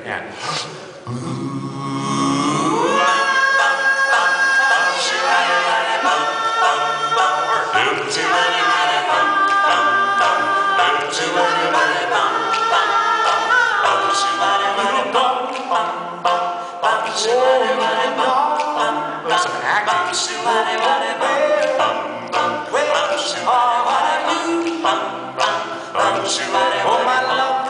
hand. Some oh, my love.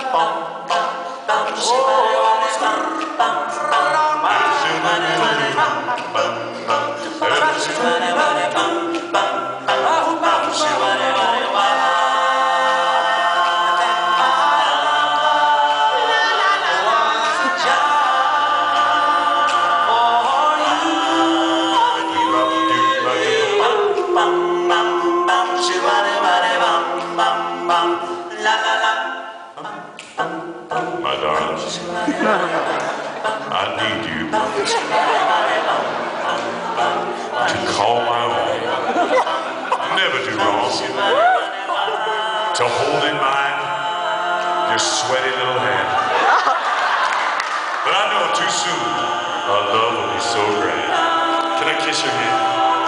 My darling, I need you to call my own, never do wrong, to hold in mine your sweaty little hand. But I know too soon our love will be so grand. Can I kiss your hand?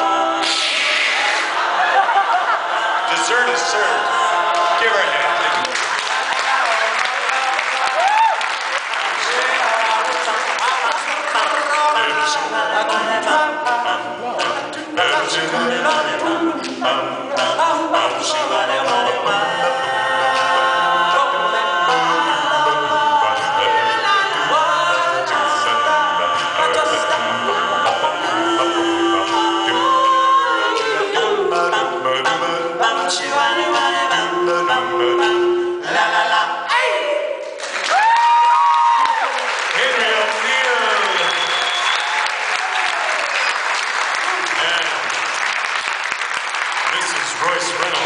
Dessert is served. Give her a hand. Royce Reynolds.